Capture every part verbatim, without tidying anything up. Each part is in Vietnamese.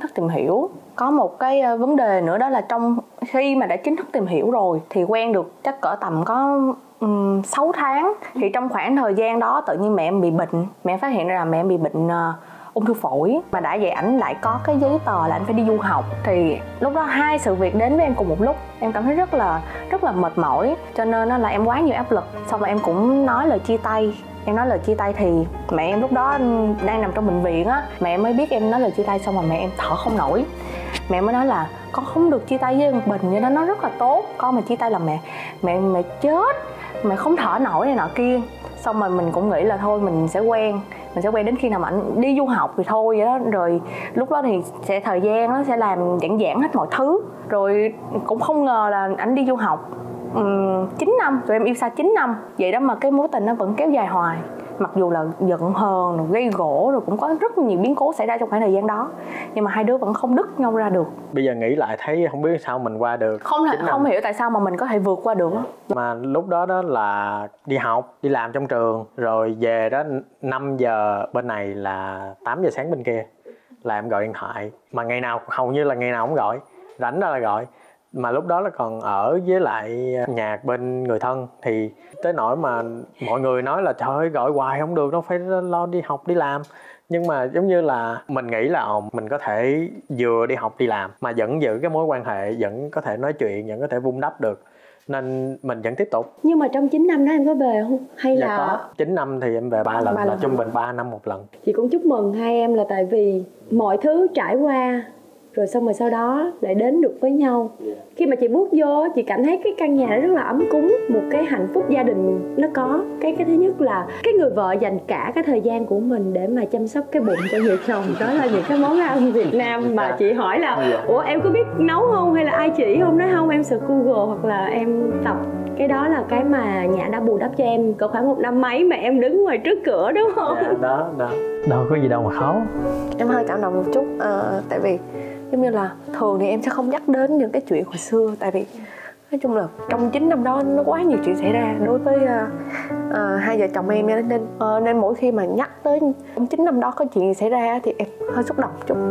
thức tìm hiểu. Có một cái vấn đề nữa đó là trong khi mà đã chính thức tìm hiểu rồi thì quen được chắc cỡ tầm có um, sáu tháng. Thì trong khoảng thời gian đó tự nhiên mẹ em bị bệnh. Mẹ phát hiện ra là mẹ em bị bệnh uh, ung thư phổi. Mà đã vậy ảnh lại có cái giấy tờ là anh phải đi du học. Thì lúc đó hai sự việc đến với em cùng một lúc. Em cảm thấy rất là rất là mệt mỏi. Cho nên là em quá nhiều áp lực. Xong rồi em cũng nói lời chia tay. Em nói lời chia tay thì mẹ em lúc đó đang nằm trong bệnh viện á. Mẹ em mới biết em nói lời chia tay xong rồi mẹ em thở không nổi. Mẹ mới nói là con không được chia tay với Bình vậy đó, nó rất là tốt. Con mà chia tay là mẹ mẹ mẹ chết, mẹ không thở nổi này nọ kia. Xong rồi mình cũng nghĩ là thôi mình sẽ quen mình sẽ quen đến khi nào mà anh đi du học thì thôi vậy đó. Rồi lúc đó thì sẽ thời gian nó sẽ làm giãn giãn hết mọi thứ. Rồi cũng không ngờ là anh đi du học um, chín năm, tụi em yêu xa chín năm vậy đó mà cái mối tình nó vẫn kéo dài hoài. Mặc dù là giận hờn, rồi gây gổ, rồi cũng có rất nhiều biến cố xảy ra trong khoảng thời gian đó, nhưng mà hai đứa vẫn không đứt nhau ra được. Bây giờ nghĩ lại thấy không biết sao mình qua được. Không thể, không hiểu tại sao mà mình có thể vượt qua được. Mà lúc đó đó là đi học, đi làm trong trường, rồi về đó năm giờ bên này là tám giờ sáng bên kia là em gọi điện thoại. Mà ngày nào, hầu như là ngày nào cũng gọi, rảnh ra là gọi. Mà lúc đó là còn ở với lại nhà bên người thân. Thì tới nỗi mà mọi người nói là trời ơi gọi hoài không được đâu, phải lo đi học đi làm. Nhưng mà giống như là mình nghĩ là ồ, mình có thể vừa đi học đi làm mà vẫn giữ cái mối quan hệ, vẫn có thể nói chuyện, vẫn có thể vun đắp được, nên mình vẫn tiếp tục. Nhưng mà trong chín năm đó em có về không? Hay dạ là có. chín năm thì em về ba lần, là trung bình ba năm một lần. Chị cũng chúc mừng hai em là tại vì mọi thứ trải qua rồi xong rồi sau đó lại đến được với nhau. Khi mà chị bước vô, chị cảm thấy cái căn nhà nó rất là ấm cúng, một cái hạnh phúc gia đình nó có. Cái cái thứ nhất là cái người vợ dành cả cái thời gian của mình để mà chăm sóc cái bụng cho vợ chồng. Đó là những cái món ăn Việt Nam mà chị hỏi là ủa em có biết nấu không hay là ai chỉ không? Nói không, em search Google hoặc là em tập. Cái đó là cái mà Nhã đã bù đắp cho em có khoảng một năm mấy mà em đứng ngoài trước cửa đúng không? Dạ, đó, đó. Đâu có gì đâu mà khó. Em hơi cảm động một chút, uh, tại vì giống như là thường thì em sẽ không nhắc đến những cái chuyện hồi xưa. Tại vì nói chung là trong chín năm đó nó quá nhiều chuyện xảy ra đối với uh, uh, hai vợ chồng em. Nên uh, nên mỗi khi mà nhắc tới trong chín năm đó có chuyện gì xảy ra thì em hơi xúc động một chút.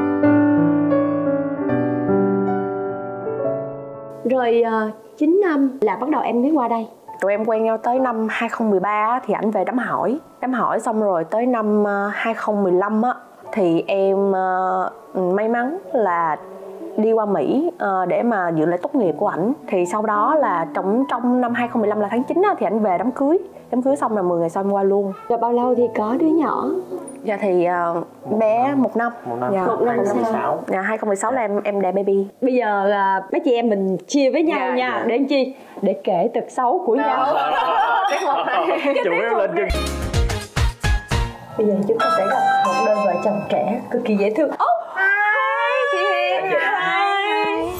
Rồi uh, chín năm là bắt đầu em mới qua đây. Tụi em quen nhau tới năm hai không một ba thì ảnh về đám hỏi. Đám hỏi xong rồi tới năm hai không một lăm á thì em uh, may mắn là đi qua Mỹ uh, để mà dự lễ tốt nghiệp của ảnh. Thì sau đó là trong trong năm hai không một lăm là tháng chín á, thì ảnh về đám cưới. Đám cưới xong là mười ngày sau em qua luôn. Rồi bao lâu thì có đứa nhỏ? Dạ thì uh, bé một năm. Một năm. Dạ, một năm sau. Dạ hai không một sáu là em em đẻ baby. Bây giờ là mấy chị em mình chia với nhau dạ, nha. dạ. Để làm chi? Để kể tật xấu của nhau. Chủ yếu lên chân. Bây giờ chúng ta sẽ gặp một đôi vợ chồng trẻ cực kỳ dễ thương. Oh, hi chị Hiền. Hi.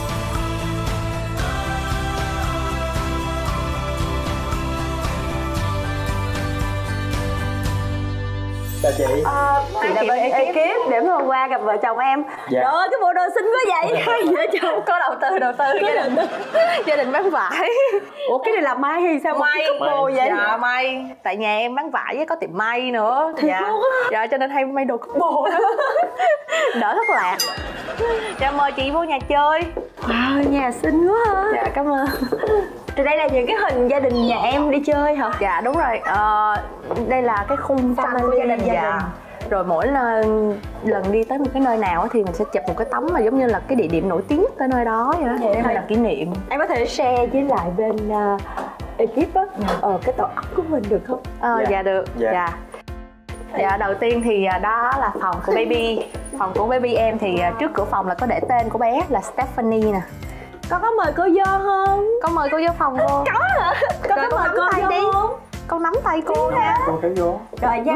Chào chị. À, chị là bên ekip để mà qua gặp vợ chồng em. Dạ. Trời ơi, cái bộ đồ xinh quá vậy. Vợ chồng Có đầu tư đầu tư gia đình gia đình bán vải. Ủa cái này là may hay sao? May couple vậy? Dạ may. Tại nhà em bán vải với có tiệm may nữa. Thiệt dạ. luôn á? Dạ cho nên hay may đồ couple đó. Đỡ thất lạc. Dạ mời chị vô nhà chơi. Wow, nhà xinh quá ha. Dạ cảm ơn. Thì đây là những cái hình gia đình nhà em đi chơi hả? Dạ đúng rồi. Ờ, đây là cái khung trong của gia đình. gia Dạ. đình. Rồi mỗi lần, lần đi tới một cái nơi nào thì mình sẽ chụp một cái tấm mà giống như là cái địa điểm nổi tiếng tới nơi đó vậy đó, để mình làm kỷ niệm. Em có thể share với lại bên uh, ekip á, ờ, cái tổ óc của mình được không? Ờ, dạ. dạ được. Dạ. Dạ. Dạ đầu tiên thì đó là phòng của baby. Phòng của baby em thì trước cửa phòng là có để tên của bé là Stephanie nè. Con có mời cô vô không? Con mời cô vô phòng cô. Có hả? Con Rồi, có mời con cô nắm tay vô đi. không? Con nắm tay cô nha. Cô kéo vô. Rồi nha.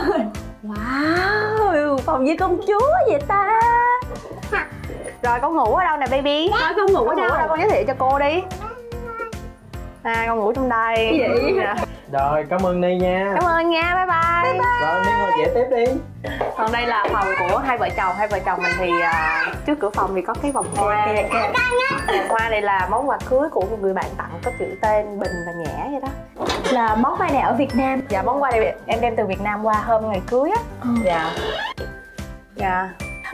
Wow, phòng như công chúa vậy ta. Rồi con ngủ ở đâu nè baby? Nói con ngủ ở Con ngủ đâu? ở đâu con giới thiệu cho cô đi. À con ngủ trong đây. Vậy? Dạ. Rồi cảm ơn Ni nha. Cảm ơn nha, bye bye. Bye bye. Rồi Ni ngồi dễ tiếp đi. Còn đây là phòng của hai vợ chồng. Hai vợ chồng mình thì uh, trước cửa phòng thì có cái vòng hoa. Vòng hoa này là món quà cưới của một người bạn tặng, có chữ tên Bình và Nhã vậy đó. Là món quà này ở Việt Nam. Dạ món quà này em đem từ Việt Nam qua hôm ngày cưới á. Ừ. Dạ. Dạ.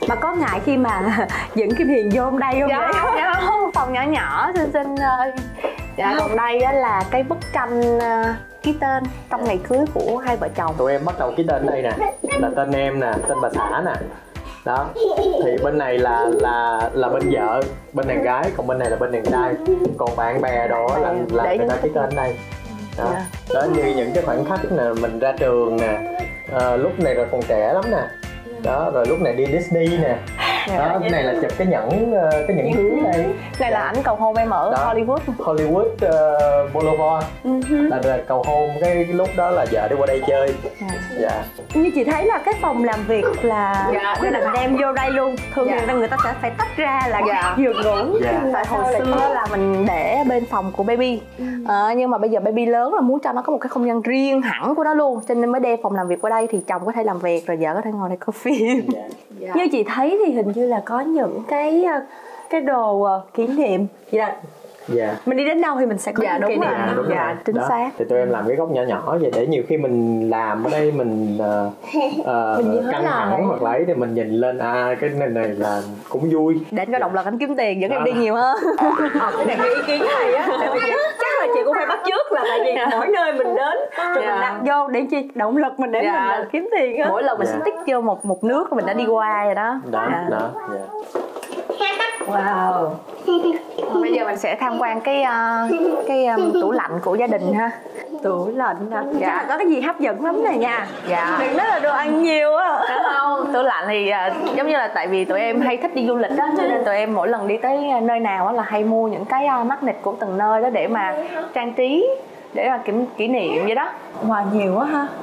Mà có ngại khi mà dẫn Kim Hiền vô hôm đây không? Dạ vậy? không, dạ không, phòng nhỏ nhỏ xinh xinh thôi. Dạ còn đây á là cái bức tranh uh, ký tên trong ngày cưới của hai vợ chồng. Tụi em bắt đầu ký tên đây nè, là tên em nè, tên bà xã nè. Đó, thì bên này là là là bên vợ, bên đàn gái, còn bên này là bên đàn trai. Còn bạn bè đồ á là là Để người ta ký tên đây. Đó, đó như những cái khoảnh khắc nè, mình ra trường nè, à, lúc này rồi còn trẻ lắm nè. Đó, rồi lúc này đi Disney nè. Đó, cái này là chụp cái nhẫn cái nhẫn cưới đây. Đây là ảnh cầu hôn em ở Đó, Hollywood. Hollywood uh, Boulevard. Uh-huh. là, là cầu hôn, cái, cái lúc đó là vợ đi qua đây chơi. Dạ. Dạ. Như chị thấy là cái phòng làm việc là dạ, quyết định đem vô đây luôn. Thường dạ. thì người ta sẽ phải tách ra là dạ. giường ngủ. Dạ. Tại hồi xưa là mình để bên phòng của baby. Ừ. À, nhưng mà bây giờ baby lớn là muốn cho nó có một cái không gian riêng hẳn của nó luôn, cho nên mới đem phòng làm việc qua đây, thì chồng có thể làm việc rồi vợ có thể ngồi đây coi phim. Dạ. Dạ. Như chị thấy thì hình như là có những cái cái đồ kỷ niệm. Dạ. Dạ. Mình đi đến đâu thì mình sẽ có dạ, những kỷ niệm. Dạ, đúng dạ, rồi. chính đó. xác. Thì tụi em làm cái góc nhỏ nhỏ vậy để nhiều khi mình làm ở đây mình uh, uh, mình căng thẳng hoặc lấy thì mình nhìn lên à cái này này là cũng vui. Để anh có động lực anh kiếm tiền dẫn đó. em đi nhiều hơn. Ờ, cái này cái ý kiến này á, tại vì chắc là chị cũng phải bắt chước là tại vì dạ. mỗi nơi mình đến rồi dạ. mình đặt vô để chi động lực mình để dạ. mình là kiếm tiền á. Mỗi lần mình dạ. sẽ tích vô một một nước mình đã đi qua rồi đó. Đó, dạ. đó. Dạ. Wow. Bây giờ mình sẽ tham quan cái uh, cái um, tủ lạnh của gia đình ha. Tủ lạnh hả? Dạ. Chắc là có cái gì hấp dẫn lắm này nha. Dạ. Đừng nói là đồ ăn nhiều á. Đúng không? Tủ lạnh thì uh, giống như là tại vì tụi em hay thích đi du lịch đó, cho nên tụi em mỗi lần đi tới nơi nào là hay mua những cái uh, magnet của từng nơi đó để mà trang trí, để mà kỷ, kỷ niệm vậy đó. Wow, nhiều quá ha.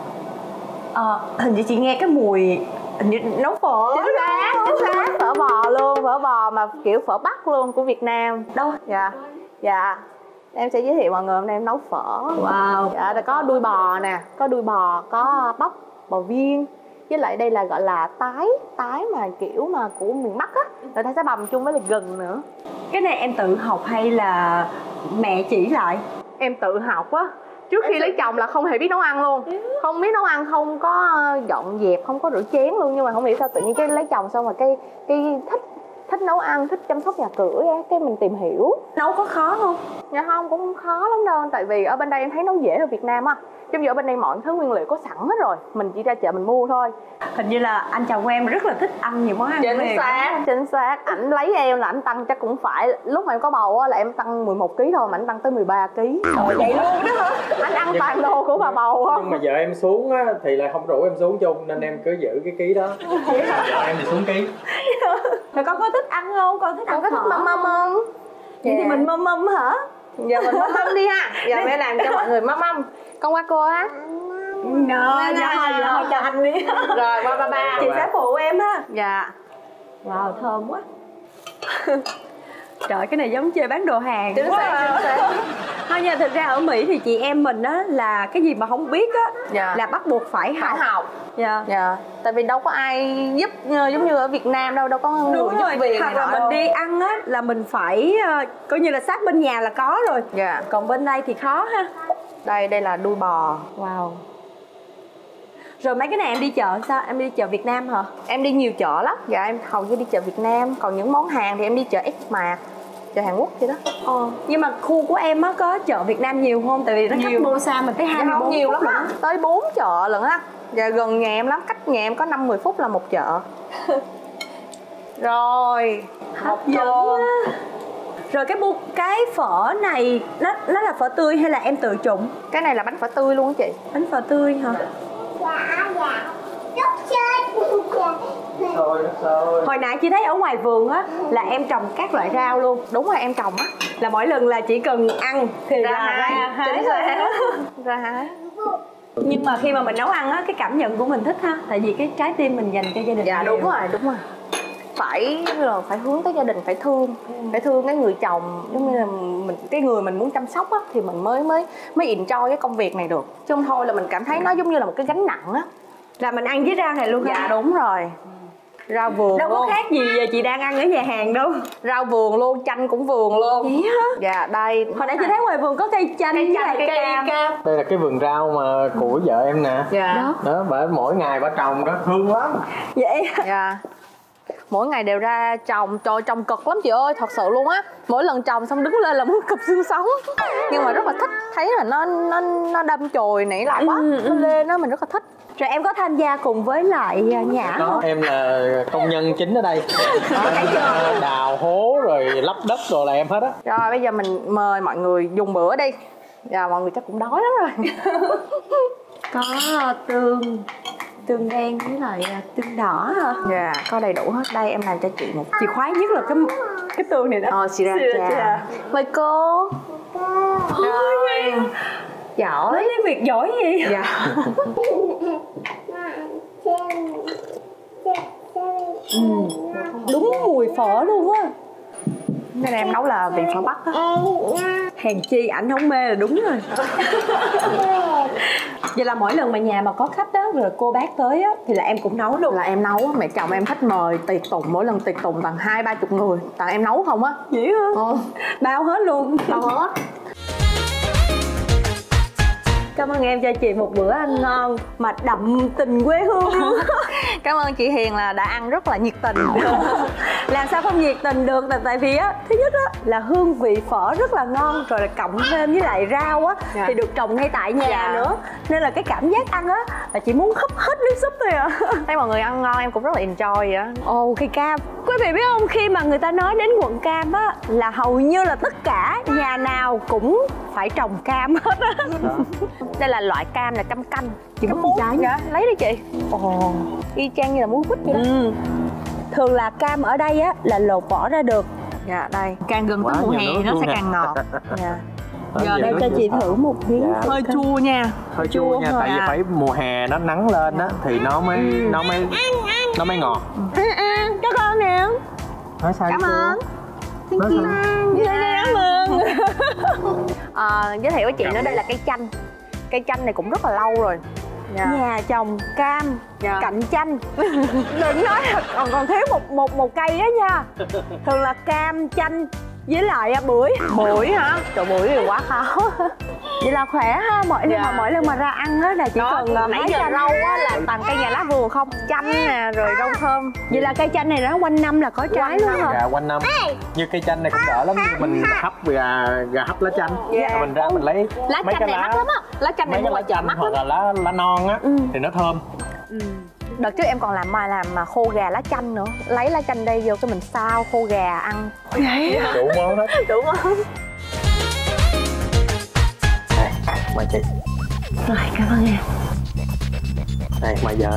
Ờ, hình như chị nghe cái mùi hình như nấu phở. Chính xác, chính xác, phở bò luôn, phở bò mà kiểu phở Bắc luôn của Việt Nam. Đâu? Dạ. Dạ. Em sẽ giới thiệu mọi người hôm nay em nấu phở. Wow. Dạ, có đuôi bò nè, có đuôi bò, có bắp, bò viên. Với lại đây là gọi là tái, tái mà kiểu mà của miền Bắc á. Người ta sẽ bằm chung với lại gừng nữa. Cái này em tự học hay là mẹ chỉ lại? Em tự học á. Trước khi lấy chồng là không hề biết nấu ăn luôn. Không biết nấu ăn, không có dọn dẹp, không có rửa chén luôn. Nhưng mà không hiểu sao tự nhiên cái lấy chồng xong rồi cái, cái thích thích nấu ăn, thích chăm sóc nhà cửa á, cái mình tìm hiểu. Nấu có khó không? Dạ không, cũng không khó lắm đâu. Tại vì ở bên đây em thấy nấu dễ hơn Việt Nam á. Giống như ở bên đây mọi thứ nguyên liệu có sẵn hết rồi, mình chỉ ra chợ mình mua thôi. Hình như là anh chồng của em rất là thích ăn nhiều món ăn. Chính xác, chính xác. Ảnh lấy em là ảnh tăng chắc cũng phải, lúc mà em có bầu á là em tăng mười một ký thôi mà ảnh tăng tới mười ba ký. Ồ, vậy luôn đó hả? Anh ăn toàn đồ của bà bầu không? Nhưng mà vợ em xuống á thì là không rủ em xuống chung nên em cứ giữ cái ký đó. Vợ em thì xuống ký. Rồi con có thích ăn không? Con thích ăn có thích mâm mâm không? Vậy thì mình mâm mâm hả? Giờ mình mâm mâm đi ha. Giờ mẹ làm cho mọi người mâm mâm. Con qua cô á. Rồi, dạ, dạ, cho anh đi. Rồi, qua ba ba. Chị sẽ phụ em ha. Dạ. Wow, thơm quá. Trời, cái này giống chơi bán đồ hàng. Chính xác, chính xác. Thôi nha, thực ra ở Mỹ thì chị em mình á là cái gì mà không biết á dạ. là bắt buộc phải học. Phải học. Dạ. Dạ. Tại vì đâu có ai giúp giống như ở Việt Nam đâu, đâu có người đúng giúp rồi. việc. Hoặc là mình đâu. đi ăn á là mình phải uh, coi như là sát bên nhà là có rồi. Dạ. Còn bên đây thì khó ha. Đây, đây là đuôi bò. Wow. Rồi mấy cái này em đi chợ sao? Em đi chợ Việt Nam hả? Em đi nhiều chợ lắm. Dạ, em hầu như đi chợ Việt Nam. Còn những món hàng thì em đi chợ X-Mart, chợ Hàn Quốc vậy đó. Ờ. Nhưng mà khu của em á có chợ Việt Nam nhiều không? Tại vì nó cách mua xa mình tới hai mươi bốn nhiều phút lắm á. Tới bốn chợ lận á. Dạ, gần nhà em lắm, cách nhà em có năm mười phút là một chợ. Rồi, hấp dẫn quá. Rồi cái bu cái phở này nó nó là phở tươi hay là em tự trụng? Cái này là bánh phở tươi luôn á chị. Bánh phở tươi hả? Dạ, dạ. Chút chơi. Thôi, thôi. Hồi nãy chị thấy ở ngoài vườn á là em trồng các loại rau luôn. Đúng rồi, em trồng á. Là mỗi lần là chỉ cần ăn thì ra là hái. ra hái. Chính xác. Ra hái. Nhưng mà khi mà mình nấu ăn á, cái cảm nhận của mình thích ha. Tại vì cái trái tim mình dành cho gia đình. Dạ, đúng rồi, đúng rồi. Phải là phải hướng tới gia đình, phải thương, ừ. phải thương cái người chồng, giống như là mình cái người mình muốn chăm sóc á thì mình mới mới mới enjoy cái công việc này được. Chứ không thôi là mình cảm thấy nó giống như là một cái gánh nặng á. Là mình ăn với rau này luôn hả? Dạ đúng rồi. Rau vườn đâu luôn. có khác gì giờ chị đang ăn ở nhà hàng đâu. Rau vườn luôn, chanh cũng vườn luôn. Vậy hả? Dạ đây. Hồi nãy chị thấy ngoài vườn có cây chanh cây với chanh, lại cây, cây cam. cam. Đây là cái vườn rau mà của vợ em nè. Dạ. Đó. Đó, bà mỗi ngày bà trồng đó thương lắm. Vậy. Dạ. mỗi ngày đều ra trồng. Trời, trồng cực lắm chị ơi, thật sự luôn á. Mỗi lần trồng xong đứng lên là muốn cụp xương sống. Nhưng mà rất là thích, thấy là nó nó nó đâm chồi nảy lại quá, ừ, nó lên đó mình rất là thích. Rồi em có tham gia cùng với lại Nhã có, không? em là công nhân chính ở đây. Em đào hố rồi lấp đất rồi là em hết á. Rồi bây giờ mình mời mọi người dùng bữa đi. Dạ, mọi người chắc cũng đói lắm rồi. Có tương tương đen với lại tương đỏ hả? Dạ, có đầy đủ hết. Đây em làm cho chị một. Chị khoái nhất là cái cái tương này đó. Ờ, sriracha. Mời cô. Rồi. Giỏi. Lấy việc giỏi gì? Dạ. Ừ. Đúng mùi phở luôn á. Nên em nấu là vị phở Bắc á. Hèn chi ảnh không mê là đúng rồi. Vậy là mỗi lần mà nhà mà có khách đó rồi cô bác tới á thì là em cũng nấu luôn. Là em nấu á, mẹ chồng em thích mời tiệc tùng, mỗi lần tiệc tùng toàn hai ba chục người, toàn em nấu không á. Vậy hả? Ờ. Bao hết luôn. Bao hết. Cảm ơn em cho chị một bữa ăn ngon mà đậm tình quê hương luôn. Cảm ơn chị Hiền là đã ăn rất là nhiệt tình. Làm sao không nhiệt tình được, tại tại vì á thứ nhất á là hương vị phở rất là ngon, rồi là cộng thêm với lại rau á, dạ, thì được trồng ngay tại nhà, dạ, nữa, nên là cái cảm giác ăn á là chị muốn húp hết nước súp thôi à. Thấy mọi người ăn ngon em cũng rất là enjoy vậy á. Ồ, cây cam, quý vị biết không, khi mà người ta nói đến quận Cam á là hầu như là tất cả nhà nào cũng phải trồng cam hết á. Đây là loại cam là cam canh. Chị muốn trái dạ, lấy đi chị. Ồ, y chang như là muối quýt vậy đó. Ừ. Thường là cam ở đây á là lột vỏ ra được. Dạ, đây càng gần tới mùa hè nó sẽ càng ngọt. Dạ. Giờ đem cho chị thử một miếng. Dạ. Hơi chua nha. Hơi chua, chua nha, tại vì à. phải mùa hè nó nắng lên á, dạ, thì nó mới ừ. nó mới nó mới ngọt. Ừ, ừ, cho con nè. Nói sao? Cảm ơn. Thank you. Cảm ơn. À, giới thiệu với chị nữa, đây là cây chanh. Cây chanh này cũng rất là lâu rồi. Dạ. Nhà trồng cam, dạ, cạnh chanh. Đừng nói là còn còn thiếu một một một cây đó nha. Thường là cam, chanh với lại bưởi. Bưởi hả? Trời, bưởi thì quá khó. Vậy là khỏe ha, mỗi dạ, mỗi lần mà ra ăn á là chỉ đó, cần nãy giờ rau á là toàn cây nhà lá vườn không, chanh nè, rồi rau thơm. Vậy là cây chanh này nó quanh năm là có trái luôn hả? Dạ, quanh năm. Như cây chanh này cũng đỡ lắm, mình hấp gà gà hấp lá chanh, yeah, rồi mình ra mình lấy lá mấy chanh cái này lá, mắc lắm á, lá chanh này mấy cái lá chanh hoặc là lá lá non á, ừ, thì nó thơm. Ừ. Đợt trước em còn làm mà làm mà khô gà lá chanh nữa, lấy lá chanh đây vô cái mình xào khô gà ăn. Vậy đủ món hết. Đủ món. Đây, mời chị. Rồi, cảm ơn em. Đây, mời vợ.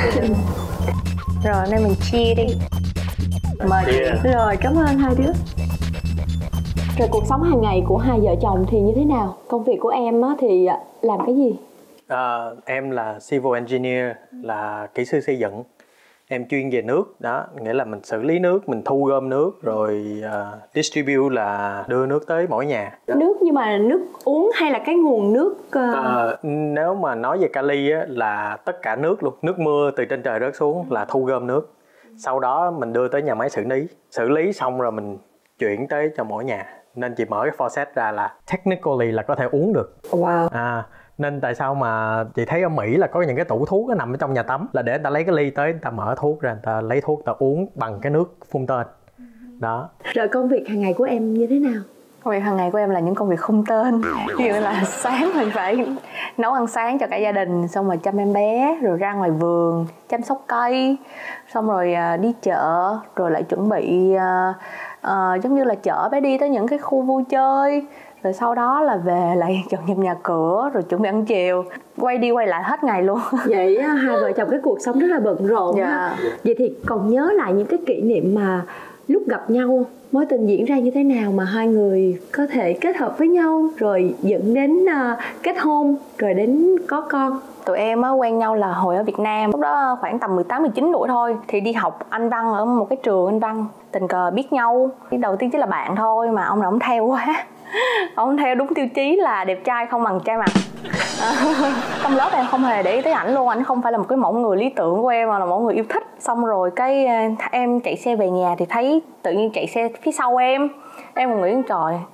Rồi, nên mình chia đi. Mời chị. Yeah. Rồi, cảm ơn hai đứa. Rồi cuộc sống hàng ngày của hai vợ chồng thì như thế nào? Công việc của em á thì làm cái gì? À, em là Civil Engineer, là kỹ sư xây dựng. Em chuyên về nước, đó, nghĩa là mình xử lý nước, mình thu gom nước, rồi uh, distribute là đưa nước tới mỗi nhà. Nước nhưng mà nước uống hay là cái nguồn nước? Uh... À, nếu mà nói về Cali á, là tất cả nước luôn, nước mưa từ trên trời rớt xuống là thu gom nước. Sau đó mình đưa tới nhà máy xử lý, xử lý xong rồi mình chuyển tới cho mỗi nhà. Nên chị mở cái faucet ra là technically là có thể uống được. Wow. À, nên tại sao mà chị thấy ở Mỹ là có những cái tủ thuốc nó nằm ở trong nhà tắm là để người ta lấy cái ly tới, người ta mở thuốc ra, người ta lấy thuốc, người ta uống bằng cái nước phun tên đó. Rồi công việc hàng ngày của em như thế nào? Công việc hàng ngày của em là những công việc không tên. Ví dụ là sáng mình phải nấu ăn sáng cho cả gia đình, xong rồi chăm em bé, rồi ra ngoài vườn chăm sóc cây, xong rồi đi chợ, rồi lại chuẩn bị uh, uh, giống như là chở bé đi tới những cái khu vui chơi, rồi sau đó là về lại dọn dẹp nhà cửa, rồi chuẩn bị ăn chiều, quay đi quay lại hết ngày luôn. Vậy hai vợ chồng cái cuộc sống rất là bận rộn. Dạ. Vậy thì còn nhớ lại những cái kỷ niệm mà lúc gặp nhau, mối tình diễn ra như thế nào mà hai người có thể kết hợp với nhau rồi dẫn đến uh, kết hôn rồi đến có con? Tụi em á, quen nhau là hồi ở Việt Nam, lúc đó khoảng tầm mười tám mười chín tuổi thôi, thì đi học Anh văn ở một cái trường Anh văn, tình cờ biết nhau. Cái đầu tiên chỉ là bạn thôi mà ông là ông theo quá. Ông theo đúng tiêu chí là đẹp trai không bằng trai mặt. Trong lớp em không hề để ý tới ảnh luôn, ảnh không phải là một cái mẫu người lý tưởng của em mà là mẫu người yêu thích. Xong rồi cái em chạy xe về nhà thì thấy tự nhiên chạy xe phía sau em, em còn nghĩ trời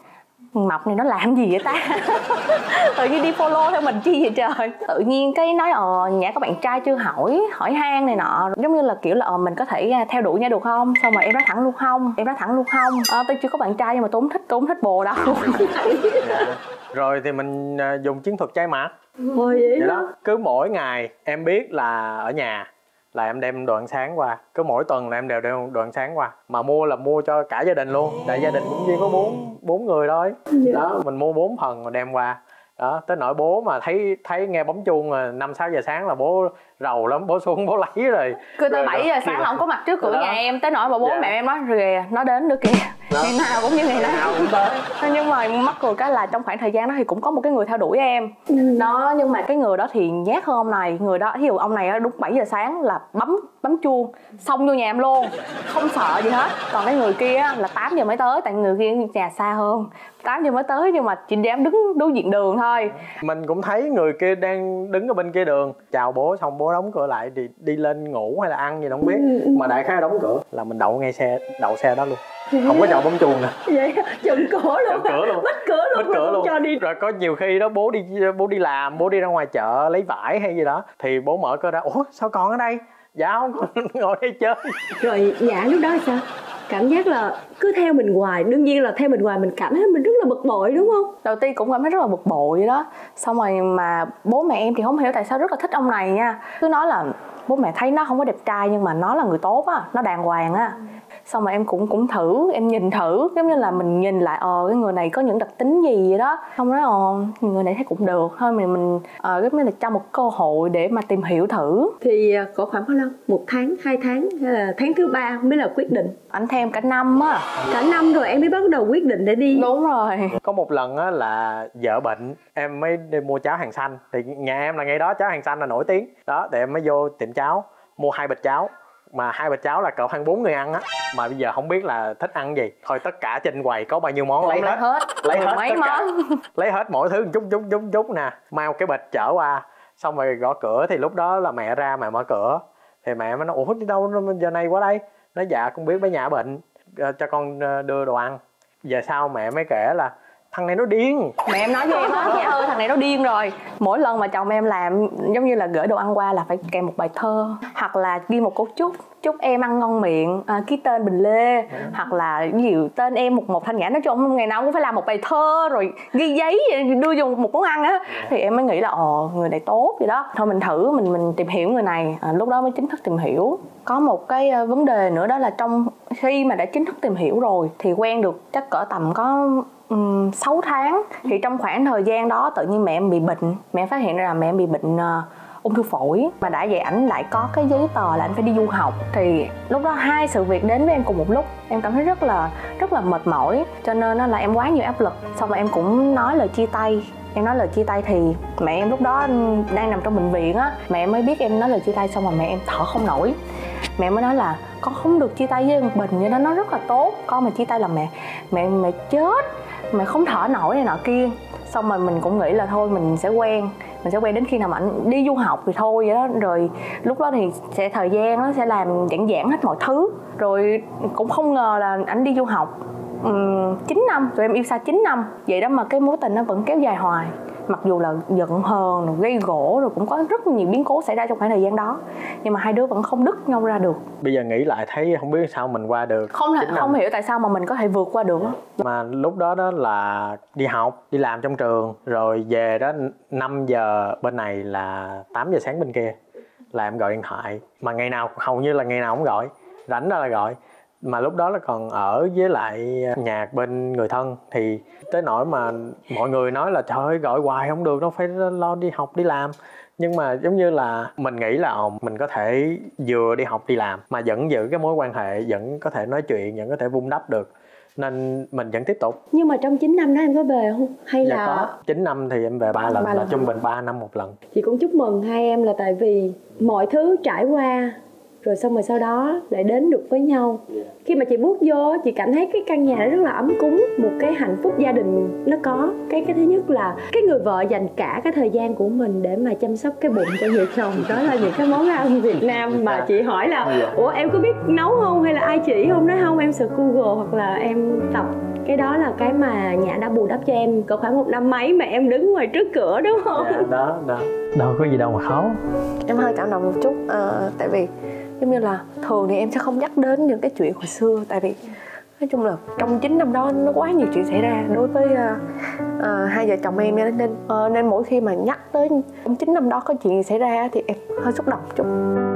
Mập này nó làm gì vậy ta? Tự nhiên đi follow theo mình chi vậy trời. Tự nhiên cái nói ờ nhà có bạn trai chưa, hỏi hỏi han này nọ, giống như là kiểu là ờ mình có thể theo đuổi nhau được không. Xong rồi em nói thẳng luôn không, em nói thẳng luôn không ờ, tôi chưa có bạn trai nhưng mà tôi không thích, tôi không thích bồ đâu. Rồi thì mình dùng chiến thuật chai mặt. Ôi vậy, vậy đó. đó. Cứ mỗi ngày em biết là ở nhà là em đem đồ ăn sáng qua, cứ mỗi tuần là em đều đem đồ ăn sáng qua, mà mua là mua cho cả gia đình luôn, tại gia đình cũng chỉ có bốn bốn người thôi. Đó, mình mua bốn phần rồi đem qua. Đó, tới nỗi bố mà thấy thấy nghe bấm chuông là năm sáu giờ sáng là bố rầu lắm, bố xuống bố lấy rồi. Cứ tới bảy giờ sáng là không có mặt trước cửa nhà em, tới nỗi mà bố dạ. mẹ em nói kìa nó đến nữa kìa. Đó. Ngày nào cũng như ngày nào, nào cũng tới. Nhưng mà mắc cười cái là trong khoảng thời gian đó thì cũng có một cái người theo đuổi em. Ừ. Đó, nhưng mà cái người đó thì nhát hơn ông này. Người đó, ví dụ ông này đúng bảy giờ sáng là bấm bấm chuông xong vô nhà em luôn, không sợ gì hết. Còn cái người kia là tám giờ mới tới, tại người kia nhà xa hơn, tám giờ mới tới nhưng mà chị dám đứng đối diện đường thôi. Mình cũng thấy người kia đang đứng ở bên kia đường, chào bố xong bố đóng cửa lại thì đi lên ngủ hay là ăn gì đâu không biết, mà đại khái đóng cửa là mình đậu ngay xe, đậu xe đó luôn, không có chọn bấm chuông nè. Vậy chừng cửa luôn, cửa luôn, bít cửa luôn, bít cửa luôn. Cho đi. Rồi có nhiều khi đó bố đi bố đi làm, bố đi ra ngoài chợ lấy vải hay gì đó thì bố mở cửa ra, ủa sao con ở đây? Dạ không, con ngồi đây chơi. Rồi Nhã lúc đó sao? Cảm giác là cứ theo mình hoài, đương nhiên là theo mình hoài mình cảm thấy mình rất là bực bội đúng không? Đầu tiên cũng cảm thấy rất là bực bội đó. Xong rồi mà bố mẹ em thì không hiểu tại sao rất là thích ông này nha. Cứ nói là bố mẹ thấy nó không có đẹp trai nhưng mà nó là người tốt á, nó đàng hoàng á. Xong rồi em cũng cũng thử, em nhìn thử, giống như là mình nhìn lại ờ cái người này có những đặc tính gì vậy đó. Xong nói ờ người này thấy cũng được, thôi mình mình ờ giống như là cho một cơ hội để mà tìm hiểu thử. Thì có khoảng bao lâu? Một tháng, hai tháng hay là tháng thứ ba mới là quyết định? Anh theo em cả năm á. Cả năm rồi em mới bắt đầu quyết định để đi. Đúng rồi. Có một lần á là vợ bệnh, em mới đi mua cháo hàng xanh. Thì nhà em là ngay đó cháo hàng xanh là nổi tiếng. Đó, thì em mới vô tiệm cháo, mua hai bịch cháo. Mà hai bịch cháo là cỡ khoảng bốn người ăn á. Mà bây giờ không biết là thích ăn gì. Thôi tất cả trên quầy có bao nhiêu món lấy hết. hết. Lấy hết mấy tất cả. món. Lấy hết mỗi thứ chút chút chút chút nè. Mang cái bịch chở qua. Xong rồi gõ cửa thì lúc đó là mẹ ra mẹ mở cửa. Thì mẹ mới nói ủa đi đâu giờ này qua đây? Nói dạ con biết bé nhà bệnh, cho con đưa đồ ăn. Giờ sau mẹ mới kể là thằng này nó điên. Mẹ em nói với em đó, dạ ơi thằng này nó điên rồi. Mỗi lần mà chồng em làm giống như là gửi đồ ăn qua là phải kèm một bài thơ, hoặc là ghi một câu chúc, chúc em ăn ngon miệng, à, ký tên Bình Lê, ừ. hoặc là ví dụ tên em một một Thanh Nhã. Nói chung ngày nào cũng phải làm một bài thơ rồi ghi giấy đưa vô một món ăn á. Thì em mới nghĩ là ồ người này tốt vậy đó, thôi mình thử mình mình tìm hiểu người này. À, lúc đó mới chính thức tìm hiểu. Có một cái vấn đề nữa đó là trong khi mà đã chính thức tìm hiểu rồi thì quen được chắc cỡ tầm có Um, sáu tháng. Thì trong khoảng thời gian đó tự nhiên mẹ em bị bệnh. Mẹ em phát hiện ra là mẹ em bị bệnh uh, ung thư phổi. Mà đã vậy ảnh lại có cái giấy tờ là anh phải đi du học. Thì lúc đó hai sự việc đến với em cùng một lúc. Em cảm thấy rất là rất là mệt mỏi. Cho nên là em quá nhiều áp lực. Xong rồi em cũng nói lời chia tay. Em nói lời chia tay thì mẹ em lúc đó đang nằm trong bệnh viện á. Mẹ em mới biết em nói lời chia tay, xong rồi mẹ em thở không nổi. Mẹ mới nói là con không được chia tay với một Bình vậy đó, nó rất là tốt. Con mà chia tay là mẹ mẹ mẹ chết, mẹ không thở nổi này nọ kia. Xong rồi mình cũng nghĩ là thôi mình sẽ quen, mình sẽ quen đến khi nào mà anh đi du học thì thôi vậy đó. Rồi lúc đó thì sẽ thời gian nó sẽ làm giãn giãn hết mọi thứ. Rồi cũng không ngờ là anh đi du học um, chín năm, tụi em yêu xa chín năm. Vậy đó mà cái mối tình nó vẫn kéo dài hoài. Mặc dù là giận hờn, rồi gây gổ, rồi cũng có rất nhiều biến cố xảy ra trong khoảng thời gian đó. Nhưng mà hai đứa vẫn không đứt nhau ra được. Bây giờ nghĩ lại thấy không biết sao mình qua được. Không thể, không hiểu tại sao mà mình có thể vượt qua được. Mà lúc đó đó là đi học, đi làm trong trường. Rồi về đó năm giờ bên này là tám giờ sáng bên kia. Là em gọi điện thoại. Mà ngày nào, hầu như là ngày nào cũng gọi. Rảnh ra là gọi. Mà lúc đó là còn ở với lại nhà bên người thân. Thì tới nỗi mà mọi người nói là trời ơi gọi hoài không được đâu, phải lo đi học đi làm. Nhưng mà giống như là mình nghĩ là ồ, mình có thể vừa đi học đi làm mà vẫn giữ cái mối quan hệ, vẫn có thể nói chuyện, vẫn có thể vun đắp được. Nên mình vẫn tiếp tục. Nhưng mà trong chín năm đó em có về không? Hay dạ là có. chín năm thì em về ba lần, ba là trung bình ba năm một lần. Chị cũng chúc mừng hai em là tại vì mọi thứ trải qua rồi xong rồi sau đó lại đến được với nhau. Khi mà chị bước vô, chị cảm thấy cái căn nhà nó rất là ấm cúng, một cái hạnh phúc gia đình nó có. Cái cái thứ nhất là cái người vợ dành cả cái thời gian của mình để mà chăm sóc cái bụng cho vợ chồng. Đó là những cái món ăn Việt Nam mà chị hỏi là ủa em có biết nấu không hay là ai chỉ không? Nói không, em search Google hoặc là em tập Cái đó là cái mà Nhã đã bù đắp cho em cỡ khoảng một năm mấy mà em đứng ngoài trước cửa đúng không? Dạ, đó đó đâu có gì đâu mà khó. Em hơi cảm động một chút, à, tại vì giống như là thường thì em sẽ không nhắc đến những cái chuyện hồi xưa, tại vì nói chung là trong chín năm đó nó quá nhiều chuyện xảy ra đối với uh, uh, hai vợ chồng em, nên uh, nên mỗi khi mà nhắc tới trong chín năm đó có chuyện gì xảy ra thì em hơi xúc động chút.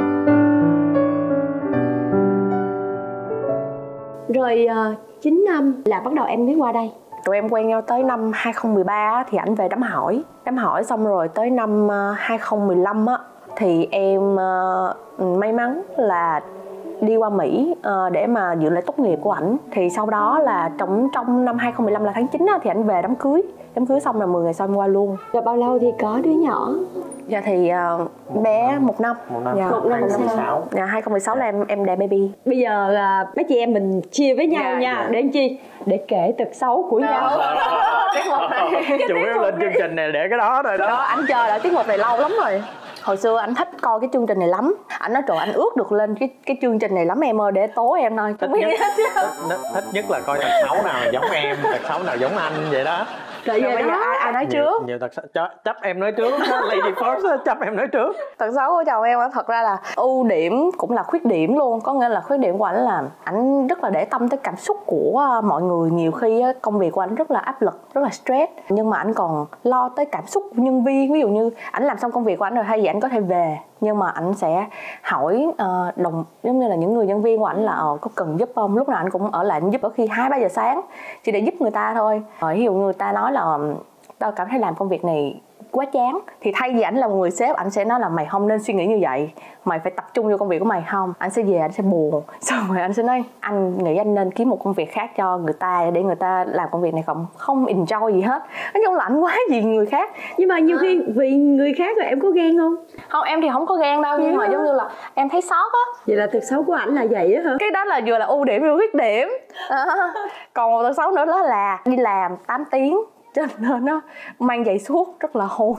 Rồi uh, chín năm là bắt đầu em mới qua đây. Tụi em quen nhau tới năm hai không một ba thì ảnh về đám hỏi. Đám hỏi xong rồi tới năm hai không một lăm á thì em uh, may mắn là đi qua Mỹ uh, để mà dự lễ tốt nghiệp của ảnh. Thì sau đó là trong trong năm hai không một lăm là tháng chín á, thì ảnh về đám cưới. Đám cưới xong là mười ngày sau em qua luôn. Rồi bao lâu thì có đứa nhỏ? Dạ thì uh, bé một năm. Một năm. Dạ, một năm hai không một sáu. Dạ hai không một sáu là em em đẻ baby. Bây giờ là mấy chị em mình chia với nhau Dạ, nha. dạ. Để làm chi? Để kể tật xấu của nhau. Tiết mục này. Chủ yếu lên chương trình này để cái đó rồi đó. Đó, anh chờ đợi tiết mục này lâu lắm rồi. Hồi xưa anh thích coi cái chương trình này lắm. Anh nói trời, anh ước được lên cái cái chương trình này lắm em ơi, để tố em thôi. Thích nhất, thích, thích nhất là coi tật xấu nào giống em, tật xấu nào giống anh vậy đó. Rồi Rồi bây giờ ai, ai nói trước? Nhiều, nhiều tật xấu, cho, chấp em nói trước. Lady first, chấp em nói trước. Tật xấu của chồng em thật ra là ưu điểm cũng là khuyết điểm luôn. Có nghĩa là khuyết điểm của ảnh là ảnh rất là để tâm tới cảm xúc của mọi người. Nhiều khi công việc của ảnh rất là áp lực, rất là stress, nhưng mà ảnh còn lo tới cảm xúc của nhân viên. Ví dụ như ảnh làm xong công việc của ảnh rồi, thay vì ảnh có thể về, nhưng mà ảnh sẽ hỏi uh, đồng giống như là những người nhân viên của ảnh là uh, có cần giúp không. Lúc nào ảnh cũng ở lại ảnh giúp ở khi hai ba giờ sáng chỉ để giúp người ta thôi. Rồi ví dụ người ta nói là tao cảm thấy làm công việc này quá chán, thì thay vì ảnh là một người sếp, ảnh sẽ nói là mày không nên suy nghĩ như vậy, mày phải tập trung vô công việc của mày. Không, anh sẽ về anh sẽ buồn, xong rồi anh sẽ nói anh nghĩ anh nên kiếm một công việc khác cho người ta để người ta làm công việc này không không enjoy gì hết. Nói chung là anh quá gì người khác. Nhưng mà nhiều khi vì người khác rồi em có ghen không? Không, em thì không có ghen đâu, nhưng mà giống như là em thấy sót á. Vậy là tật xấu của ảnh là vậy á hả? Cái đó là vừa là ưu điểm vừa khuyết điểm. À, còn một tật xấu nữa đó là đi làm tám tiếng cho nên nó mang giày suốt rất là hôi.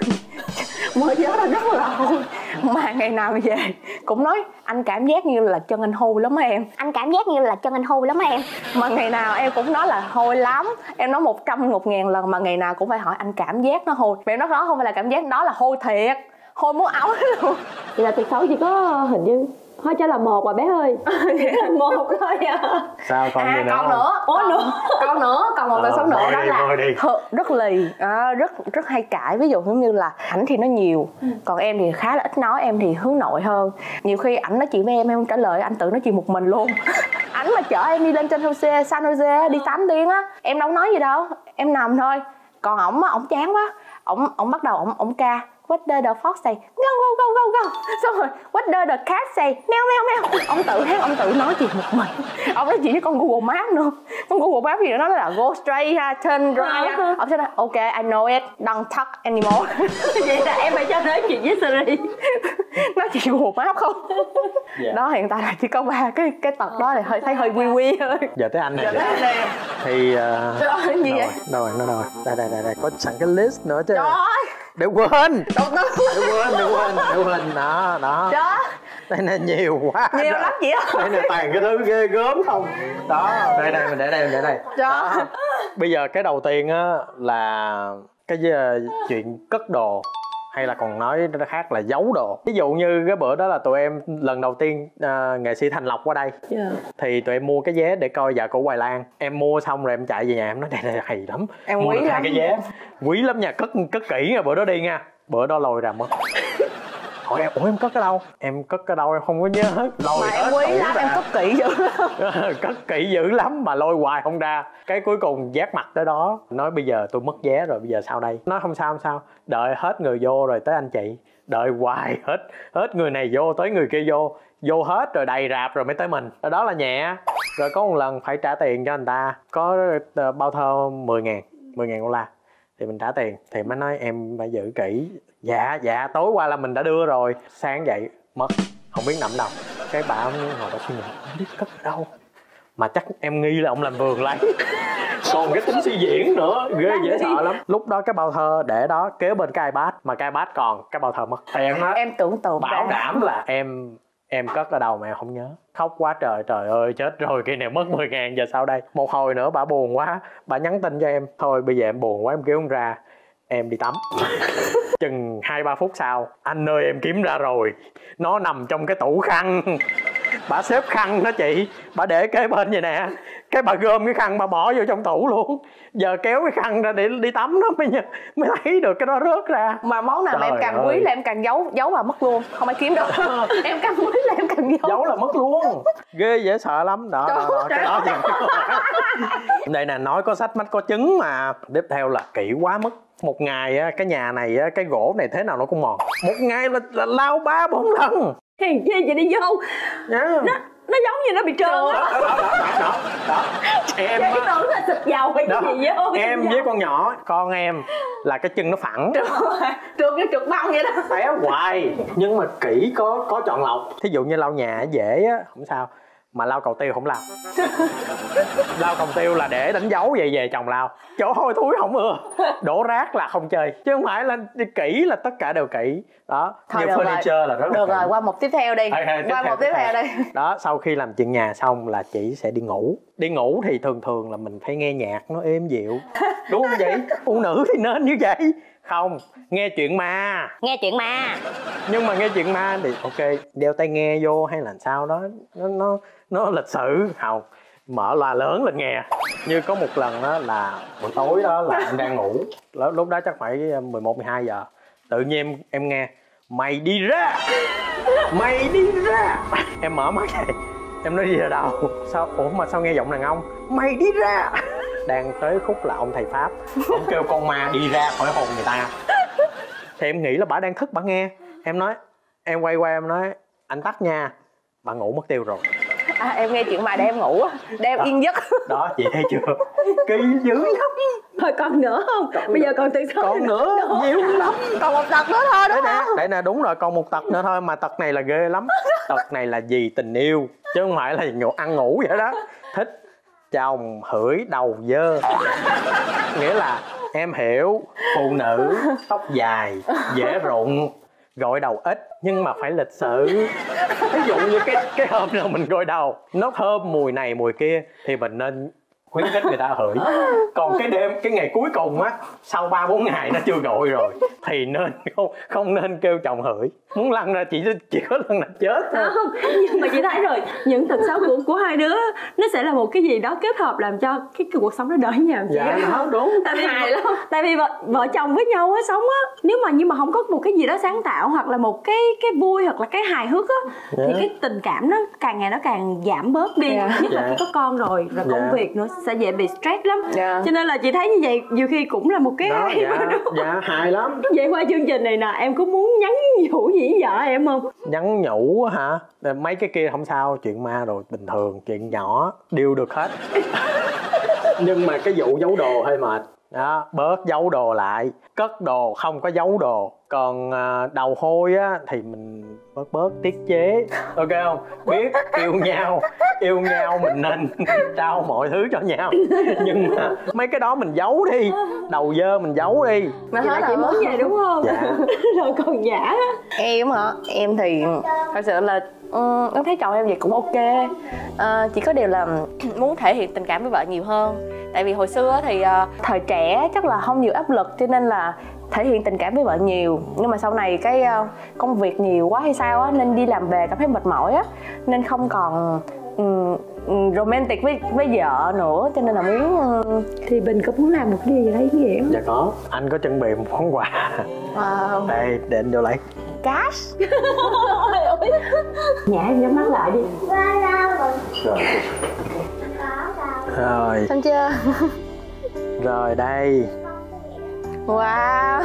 Mới nhớ là rất là hôi, mà ngày nào về cũng nói anh cảm giác như là chân anh hôi lắm á em, anh cảm giác như là chân anh hôi lắm á em. Mà ngày nào em cũng nói là hôi lắm, em nói một trăm một ngàn lần mà ngày nào cũng phải hỏi anh cảm giác nó hôi. Mà em nói đó không phải là cảm giác, đó là hôi thiệt, hôi muốn áo luôn. Vậy là tật xấu chỉ có hình như thôi cho là một mà bé ơi. Một thôi à. Sao còn à, gì nữa còn không? nữa Ủa nữa còn nữa còn một tật xấu nữa đó đi, là đi. Th- rất lì, à, rất rất hay cãi. Ví dụ giống như là ảnh thì nó nhiều, còn em thì khá là ít nói, em thì hướng nội hơn. Nhiều khi ảnh nói chuyện với em em không trả lời, anh tự nói chuyện một mình luôn. Ảnh mà chở em đi lên trên Jose, San Jose đi tám tiếng á, em đâu nói gì đâu, em nằm thôi. Còn ổng á, ổng chán quá, ổng ổng bắt đầu ổng ổng ca what the the fox say go go go go go, xong rồi what the the cat say meo meo meo. Ông tự hát, ông tự nói chuyện một mình, ông nói chuyện với con Google Maps nữa. Con Google Maps gì đó nó là go straight ha, turn right ha. Ông sẽ nói ok I know it, don't talk anymore. Vậy là em phải cho nói chuyện với Siri. Nói chuyện Google Maps không. Yeah. Đó, hiện tại là chỉ có ba cái cái tật đó, thì hơi thấy hơi quy quy thôi. Giờ tới anh này. Giờ tới anh này. Thì uh, Trời ơi, gì đâu vậy? rồi, đâu rồi, nó đâu rồi. Đây đây đây đây, có sẵn cái list nữa chứ. Trời ơi, Để quên. đâu đó. Để quên, để quên, để quên. Đó, đó. Đó, Đây này nhiều quá. nhiều rồi. lắm chị ơi. Đây này toàn cái thứ ghê gớm không. Đó, đây đây mình để đây, mình để đây. Đó. Bây giờ cái đầu tiên á là cái uh, chuyện cất đồ, hay là còn nói khác là giấu đồ. Ví dụ như cái bữa đó là tụi em lần đầu tiên uh, nghệ sĩ Thành Lộc qua đây, Yeah. thì tụi em mua cái vé để coi Vợ Cũ Hoài Lan. Em mua xong rồi em chạy về nhà em nói đây đây hay lắm, Em mua quý được hai lắm. cái vé quý lắm nha, cất cất kỹ nha, bữa đó đi nha. Bữa đó lôi ra mất. Hỏi em ủa em cất cái đâu, em cất cái đâu em không có nhớ hết. Lôi Mà em hết quý tủ lắm, ra. em cất kỹ dữ lắm. Cất kỹ dữ lắm mà lôi hoài không ra. Cái cuối cùng giác mặt tới đó, nói bây giờ tôi mất vé rồi, bây giờ sao đây. Nói không sao không sao, đợi hết người vô rồi tới anh chị. Đợi hoài hết, hết người này vô tới người kia vô, vô hết rồi đầy rạp rồi mới tới mình. Đó là nhẹ. Rồi có một lần phải trả tiền cho người ta, có uh, bao thơ mười ngàn mười ngàn đô la thì mình trả tiền, thì mới nói em phải giữ kỹ. Dạ dạ tối qua là mình đã đưa rồi. Sáng dậy mất, không biết nằm đâu. Cái bà ông ngồi đó suy nghĩ không biết cất ở đâu, mà chắc em nghi là ông làm vườn lấy. Còn cái tính suy diễn nữa, ghê dễ sợ lắm. Lúc đó cái bao thơ để đó kế bên cái iPad, mà cái iPad còn, cái bao thơ mất. Thì em nói Em tưởng tượng bảo ra. đảm là em Em cất ở đâu mà em không nhớ. Khóc quá trời, trời ơi chết rồi, cái này mất mười ngàn giờ sau đây. Một hồi nữa bà buồn quá, bà nhắn tin cho em. Thôi bây giờ em buồn quá em kêu ông ra, em đi tắm. Chừng hai ba phút sau, anh ơi em kiếm ra rồi, nó nằm trong cái tủ khăn. Bà xếp khăn đó chị, bà để kế bên vậy nè, cái bà gom cái khăn bà bỏ vô trong tủ luôn. Giờ kéo cái khăn ra để đi tắm nó mới mới thấy được cái đó rớt ra. Mà món nào mà em càng quý là em càng giấu, giấu là mất luôn, không ai kiếm được. Em càng quý là em càng giấu, giấu là mất luôn, ghê dễ sợ lắm đó. Đó, đó, cái đó đây nè, nói có sách mách có chứng mà. Tiếp theo là kỹ quá mức. Một ngày á, cái nhà này á, cái gỗ này thế nào nó cũng mòn. Một ngày là, là lao ba bốn lần. Hèn chi vậy đi vô yeah. nó nó giống như nó bị trơn á. Đó, đó, đó, đó, đó. Em cái tưởng là xịt dầu hay cái gì vô. Em với con nhỏ, con em là cái chân nó phẳng, trượt như trượt băng vậy đó, té hoài. Nhưng mà kỹ có có chọn lọc. Thí dụ như lau nhà dễ á không sao, mà lau cầu tiêu không lau. Lau cầu tiêu là để đánh dấu về về chồng lau. Chỗ hôi thối không ưa, đổ rác là không chơi, chứ không phải là kỹ là tất cả đều kỹ đó. Thôi như furniture là rất là được kỹ. Rồi qua một tiếp theo đi. Hay, hay, qua tiếp một tiếp theo đây. Đó, sau khi làm chuyện nhà xong là chị sẽ đi ngủ. Đi ngủ thì thường thường là mình phải nghe nhạc nó êm dịu, đúng không vậy? Phụ nữ thì nên như vậy. Không, nghe chuyện ma. Nghe chuyện ma. Nhưng mà nghe chuyện ma thì ok, đeo tai nghe vô hay là sao đó nó nó nó lịch sự. Không, mở loa lớn lên nghe. Như có một lần đó là buổi tối đó là em đang ngủ, lúc đó chắc phải mười một mười hai giờ. Tự nhiên em, em nghe mày đi ra, mày đi ra. Em mở mắt này, em nói đi ra đâu? Sao, ủa mà sao nghe giọng đàn ông? Mày đi ra. Đang tới khúc là ông thầy Pháp, ông kêu con ma đi ra khỏi hồn người ta. Thì em nghĩ là bà đang thức bà nghe. Em nói, em quay qua em nói anh tắt nha. Bà ngủ mất tiêu rồi. À, em nghe chuyện mà để em ngủ, để em yên giấc. Đó, chị thấy chưa? Kỳ dữ lắm. Thôi còn nữa không? Còn bây giờ còn từ số còn nữa, nữa, nhiều lắm. Còn một tật nữa thôi đúng đấy không? Nè, đấy nè, đúng rồi, còn một tật nữa thôi. Mà tật này là ghê lắm. Tật này là vì tình yêu, chứ không phải là ngủ, ăn ngủ vậy đó. Thích chồng hửi đầu dơ. Nghĩa là em hiểu, phụ nữ tóc dài, dễ rụng, gội đầu ít nhưng mà phải lịch sự. Ví dụ như cái cái hôm nào mình gội đầu nó thơm mùi này mùi kia thì mình nên khuyến khích người ta hửi. Còn cái đêm, cái ngày cuối cùng á, sau ba bốn ngày nó chưa gội rồi thì nên không không nên kêu chồng hửi. Muốn lăn ra chỉ chỉ có lần là chết thôi. Không, nhưng mà chị thấy rồi, những tật xấu của của hai đứa nó sẽ là một cái gì đó kết hợp làm cho cái, cái cuộc sống nó đỡ nhàm chán. Dạ đó, đúng. Tại vì hài lắm. Tại vì vợ, vợ chồng với nhau á sống á, nếu mà nhưng mà không có một cái gì đó sáng tạo hoặc là một cái cái vui hoặc là cái hài hước á, yeah. thì cái tình cảm nó càng ngày nó càng giảm bớt đi. Yeah. Nhất là yeah. khi có con rồi, rồi công yeah. việc nữa sẽ dễ bị stress lắm. Yeah. Cho nên là chị thấy như vậy nhiều khi cũng là một cái đó, hay dạ, đúng. Dạ hài lắm. Vậy qua chương trình này nè, em có muốn nhắn nhủ gì với vợ em không? Nhắn nhủ hả? Mấy cái kia không sao, chuyện ma rồi bình thường, chuyện nhỏ điêu được hết. Nhưng mà cái vụ giấu đồ hơi mệt đó, bớt giấu đồ lại, cất đồ không có giấu đồ. Còn à, đầu hôi á thì mình bớt bớt tiết chế, ok không? Biết yêu nhau, yêu nhau mình nên trao mọi thứ cho nhau. Nhưng mà mấy cái đó mình giấu đi, đầu dơ mình giấu đi. Mà hết chị muốn vậy đúng không? Dạ. Rồi còn giả. Em hả? Em thì thật sự là um, em thấy chồng em vậy cũng ok. Uh, chỉ có điều là muốn thể hiện tình cảm với vợ nhiều hơn. Tại vì hồi xưa thì uh, thời trẻ chắc là không nhiều áp lực cho nên là thể hiện tình cảm với vợ nhiều. Nhưng mà sau này cái uh, công việc nhiều quá hay sao á, nên đi làm về cảm thấy mệt mỏi á, nên không còn um, romantic với với vợ nữa, cho nên là muốn uh... thì Bình có muốn làm một cái điều gì đấy ý nghĩa không? Dạ có, anh có chuẩn bị một món quà. Wow. Đây, để anh vô lấy. Cash. Nhả em nhắm mắt lại đi. Rồi. Rồi. Xong chưa? Rồi đây. Wow.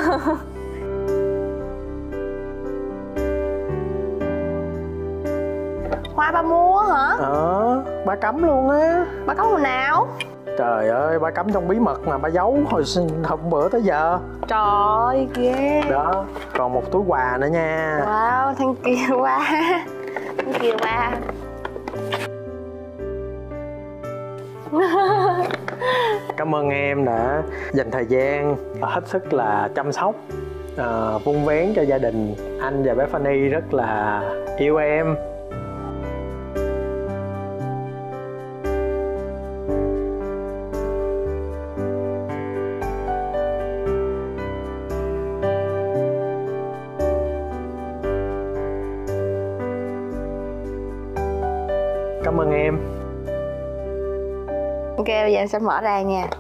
Hoa ba mua hả? Ờ, ba cắm luôn á. Ba cắm hồi nào? Trời ơi, ba cắm trong bí mật mà ba giấu hồi hôm bữa tới giờ. Trời ơi, ghê. Đó, còn một túi quà nữa nha. Wow, thank you quá. Thank you quá. Cảm ơn em đã dành thời gian hết sức là chăm sóc, uh, vun vén cho gia đình. Anh và bé Fanny rất là yêu em. Ok, bây giờ em sẽ mở ra nha.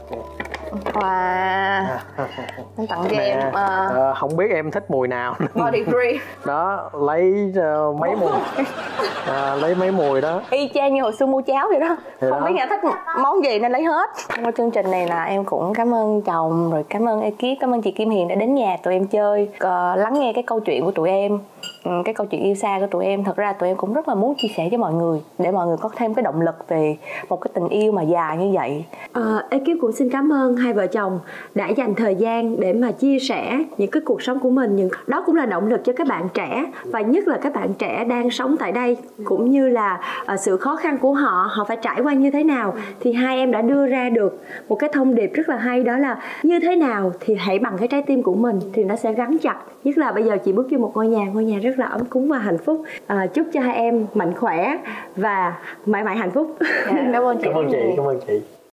Wow, anh tặng cho Nè, em uh, ờ, không biết em thích mùi nào. body cream. Đó, lấy uh, mấy mùi à, lấy mấy mùi đó. Y chang như hồi xưa mua cháo vậy đó. Thì Không đó. biết nhà thích món gì nên lấy hết. Qua chương trình này là em cũng cảm ơn chồng, rồi cảm ơn ekip, cảm ơn chị Kim Hiền đã đến nhà tụi em chơi, uh, lắng nghe cái câu chuyện của tụi em, um, cái câu chuyện yêu xa của tụi em. Thật ra tụi em cũng rất là muốn chia sẻ với mọi người, để mọi người có thêm cái động lực về một cái tình yêu mà dài như vậy. À, ekip cũng xin cảm ơn hai vợ chồng đã dành thời gian để mà chia sẻ những cái cuộc sống của mình. Những đó cũng là động lực cho các bạn trẻ, và nhất là các bạn trẻ đang sống tại đây, cũng như là uh, sự khó khăn của họ, họ phải trải qua như thế nào. Thì hai em đã đưa ra được một cái thông điệp rất là hay, đó là như thế nào thì hãy bằng cái trái tim của mình thì nó sẽ gắn chặt. Nhất là bây giờ chị bước vô một ngôi nhà, ngôi nhà rất là ấm cúng và hạnh phúc. À, chúc cho hai em mạnh khỏe và mãi mãi hạnh phúc. Dạ, cảm ơn chị. Cảm ơn chị, cảm ơn chị.